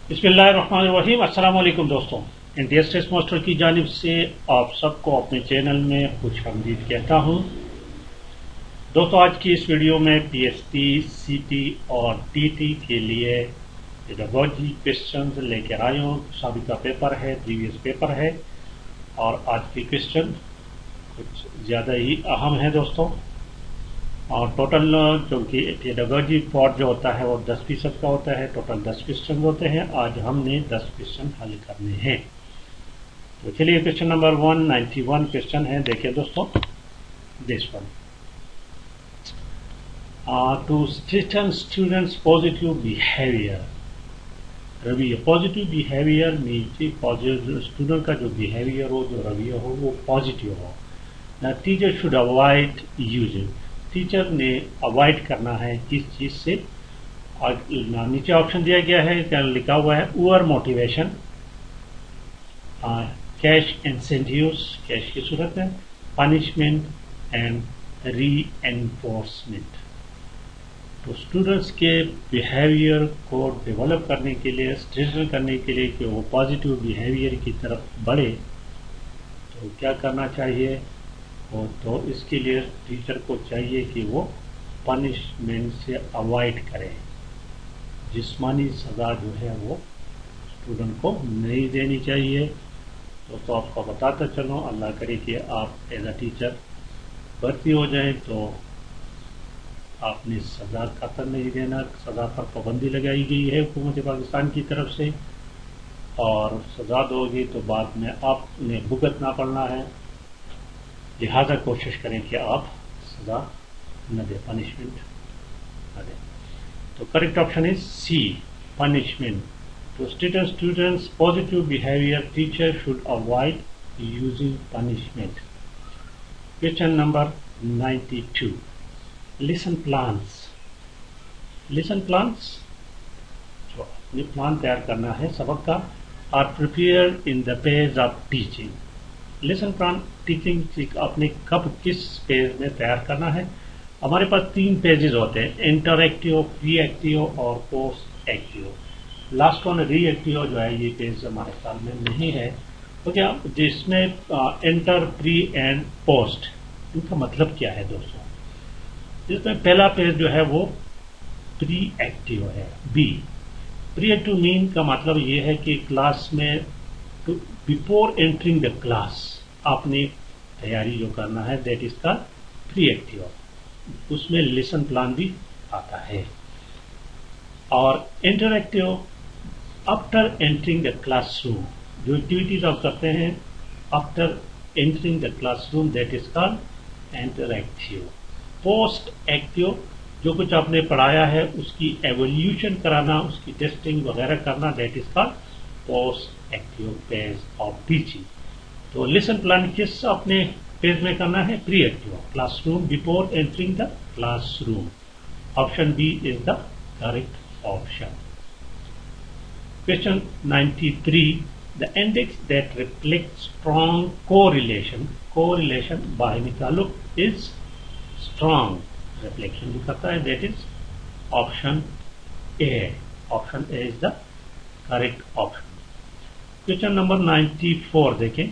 बिस्मिल्लाहिर्रहमानिर्रहीम। अस्सलाम वालेकुम दोस्तों, NTS टेस्ट मास्टर की जानिब से आप सबको अपने चैनल में खुशामदीद कहता हूं। दोस्तों, आज की इस वीडियो में PST, CT और TT के लिए पेडागोजी क्वेश्चन लेकर आए हूं। साबिका पेपर है, प्रीवियस पेपर है और आज के क्वेश्चन कुछ ज़्यादा ही अहम है दोस्तों। और टोटल क्योंकि पेडागोजी पार्ट जो होता है वो 10% का होता है, टोटल 10 क्वेश्चन होते हैं। आज हमने 10 क्वेश्चन हल करने हैं। तो चलिए क्वेश्चन नंबर 191 क्वेश्चन है, देखिए दोस्तों। This one two students positive behaviour. रवैया positive behaviour mean positive student का जो बिहेवियर हो, जो रवैया हो वो पॉजिटिव हो। Teacher should avoid using, teacher ने अवॉइड करना है किस चीज से। और नीचे ऑप्शन दिया गया है, क्या लिखा हुआ है, over motivation, cash incentives, cash की सूरत है, पनिशमेंट एंड री एनफोर्समेंट। तो स्टूडेंट्स के बिहेवियर को डेवलप करने के लिए, स्ट्रेंथन करने के लिए कि वो पॉजिटिव बिहेवियर की तरफ बढ़े, तो क्या करना चाहिए। तो इसके लिए टीचर को चाहिए कि वो पनिशमेंट से अवॉइड करें। जिस्मानी सजा जो है वो स्टूडेंट को नहीं देनी चाहिए। तो आपको बताता चलो, अल्लाह करे कि आप एज अ टीचर भर्ती हो जाएं तो आपने सजा कतल नहीं देना। सजा पर पाबंदी लगाई गई है हुकूमत पाकिस्तान की तरफ से, और सजा दोगे तो बाद में आपने भुगतना पड़ना है। लिहाजा कोशिश करें कि आप सजा न दे, पनिशमेंट न दे। तो correct option is C, punishment. तो students positive behaviour, teacher should avoid using punishment. Question number 92, lesson plans. Lesson plans, जो अपने प्लान तैयार करना है सबक का, are prepared in the page of teaching. Lesson plan teaching आपने कब किस पेज में तैयार करना है। हमारे पास 3 पेजेस होते हैं, इंटरएक्टिव, प्री एक्टिव और post active. Last one reactive जो है ये पेज हमारे ख्याल में नहीं है। तो क्या जिसमें इंटर, प्री एंड पोस्ट, इनका मतलब क्या है दोस्तों। जिसमें पहला पेज जो है वो प्री एक्टिव है, बी। प्री एक्टिव मीन का मतलब ये है कि क्लास में बिफोर एंटरिंग द क्लास आपने तैयारी जो करना है, दैट इज का प्री एक्टिव। उसमें लेसन प्लान भी आता है। और interactive, after entering the classroom, जो एक्टिविटीज आप करते हैं after entering the classroom, that is called interactive. Post active, जो कुछ आपने पढ़ाया है उसकी एवोल्यूशन कराना, उसकी टेस्टिंग वगैरह करना, that is called post active page of teaching. तो लेसन प्लान किस अपने पेज में करना है, pre active, classroom, before entering the classroom. Option B is the correct option. Question 93, the index that reflect strong correlation. Correlation बाहिमी ताल्लुक is strong reflection जो करता है, that is option A. Option A is the correct option. Question number 94 देखें,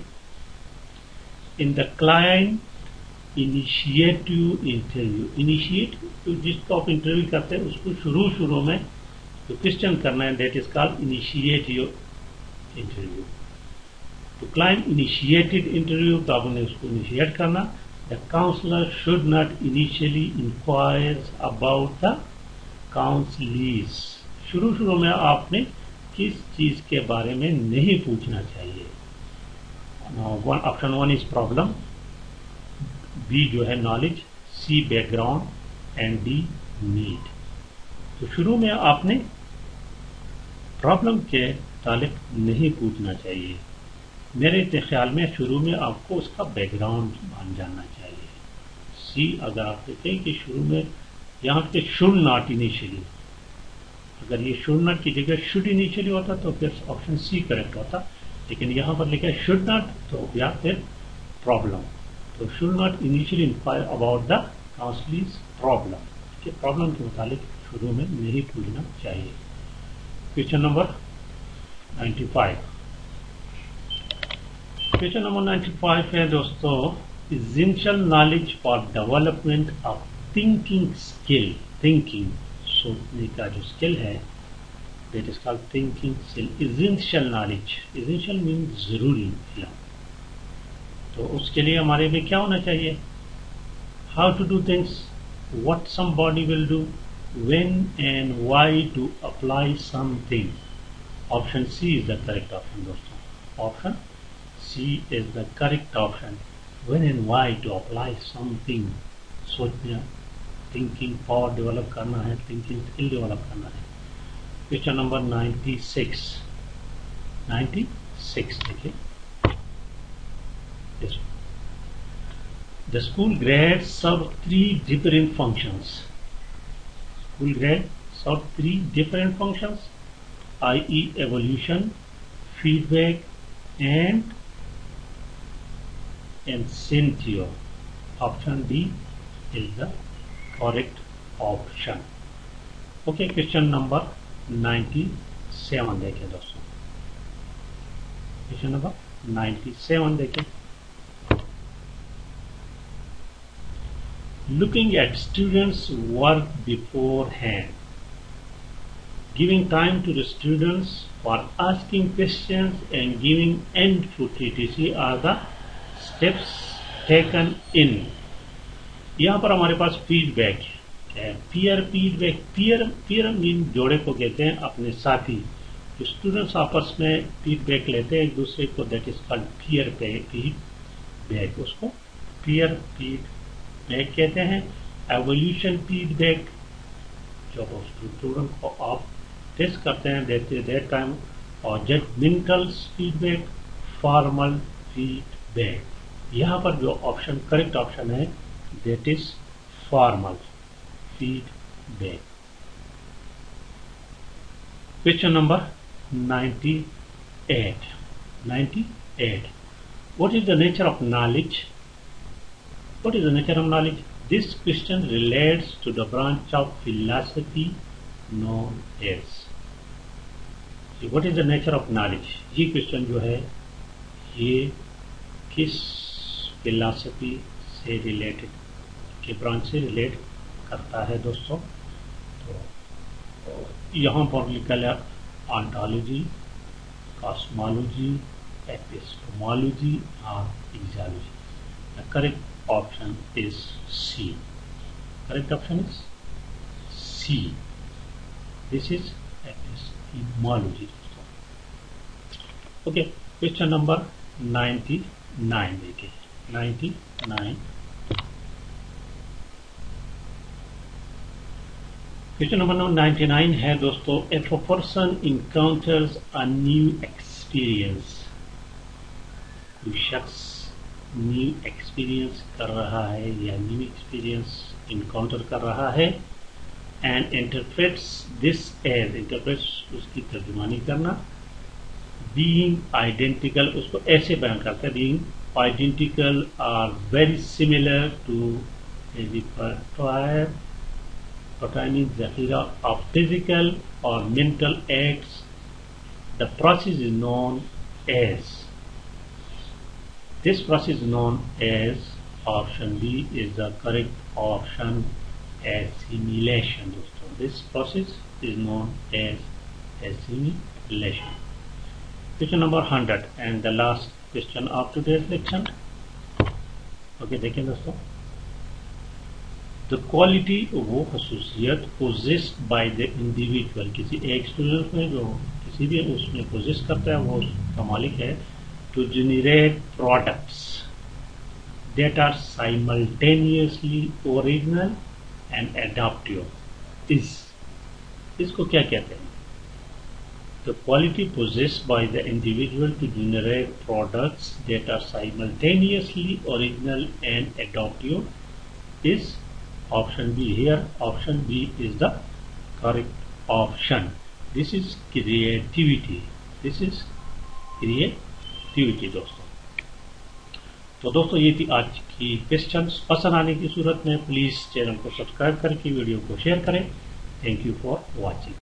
in the client initiative interview. Initiative जिसको आप interview करते हैं उसको शुरू में जो क्वेश्चन करना है, that is called initiative interview. तो क्लाइंट इनिशिएटेड इंटरव्यू, तो आपने उसको इनिशिएट करना। The counsellor should not initially inquire about the counsellees. शुरू में आपने किस चीज के बारे में नहीं पूछना चाहिए। ऑप्शन 1 इज प्रॉब्लम, बी जो है knowledge, C background and D need. तो शुरू में आपने प्रॉब्लम के ताल्लुक नहीं पूछना चाहिए। मेरे ख्याल में शुरू में आपको उसका बैकग्राउंड जानना चाहिए। सी, अगर आप देखें कि शुरू में यहाँ पे शुड नॉट इनिशियली, अगर ये शुड नॉट की जगह शुड इनिशियली होता तो फिर ऑप्शन सी करेक्ट होता, लेकिन यहाँ पर लिखा है शुड नॉट, तो या फिर प्रॉब्लम। तो should not initially inquire about the counselling problem, कि प्रॉब्लम के मुतालिक शुरू में नहीं पूछना चाहिए। Question number 95। क्वेश्चन नंबर 95 है दोस्तों, essential knowledge for development of thinking skill. Thinking, सोचने का जो स्किल है, that is called thinking skill. Essential knowledge, essential mean जरूरी, तो उसके लिए हमारे में क्या होना चाहिए? How to do things, what somebody will do, when and why to apply something. Option C is the correct option दोस्तों। Option C is the correct option. When and why to apply something, सोचना, thinking power develop करना है, thinking skill develop करना है। Question number 96। 96 देखिए, the school grade serve 3 different functions. School grade serve 3 different functions, i.e. evolution, feedback, and incentive. Option D is the correct option. Okay, question number 97 देखें दोस्तों। Question number 97 देखें। Looking at students' work beforehand, giving time to the students for asking questions and giving input etc. are the steps taken in। यहाँ पर हमारे पास feedback है, peer feedback. Peer mean जोड़े को कहते हैं अपने साथी। स्टूडेंट्स आपस में फीडबैक लेते हैं एक दूसरे को, that is called peer feedback. उसको पीयर फीडबैक कहते हैं। एवोल्यूशन फीडबैक, जब स्टूडेंट को आप टेस्ट करते हैं दैट टाइम। और जजमेंटल फीडबैक, फॉर्मल फीडबैक। यहाँ पर जो ऑप्शन करेक्ट ऑप्शन है that is formal feedback. Question number 98। 98, what is the nature of knowledge? What is the nature of knowledge? This question relates to the branch of philosophy known as। What is the nature of knowledge? ये question जो है ये किस philosophy से related, के branch से relate करता है दोस्तों? तो यहाँ पर लिखा है ऑन्टोलॉजी, कॉस्मोलॉजी, एपिस्टेमोलॉजी और axiology. The correct option is C. Correct option is C. This is epistemology. Okay, question number 99 देखिए। 99 क्वेश्चन नंबर 99 है दोस्तों, if a person encounters a new experience, कोई शख्स न्यू एक्सपीरियंस कर रहा है या न्यू एक्सपीरियंस इनकाउंटर कर रहा है, and interprets this as, interprets उसकी तर्जुमानी करना, बीइंग आइडेंटिकल, उसको ऐसे बयान करता है, बीइंग आइडेंटिकल और very similar to repertoire pertaining जखीरा ऑफ फिजिकल और mental acts. The process is known as, this process is known as, option B is the correct option, assimilation दोस्तों। this process is known as assimilation। Question number 100 and the last question of today's lecture। okay, देखिए दोस्तों, the quality, वो खसूसियत possessed by the individual, किसी एक student में जो किसी भी उसमें पोजेस करता है वो उसका मालिक है, to generate products that are simultaneously original and adaptive। इसको क्या कहते हैं? The quality possessed by the individual to generate products that are simultaneously original and adaptive is option B here। option B is the correct option। this is creativity। this is creativity दोस्तों। तो दोस्तों ये थी आज की questions. पसंद आने की सूरत में प्लीज चैनल को सब्सक्राइब करके वीडियो को शेयर करें। Thank you for watching.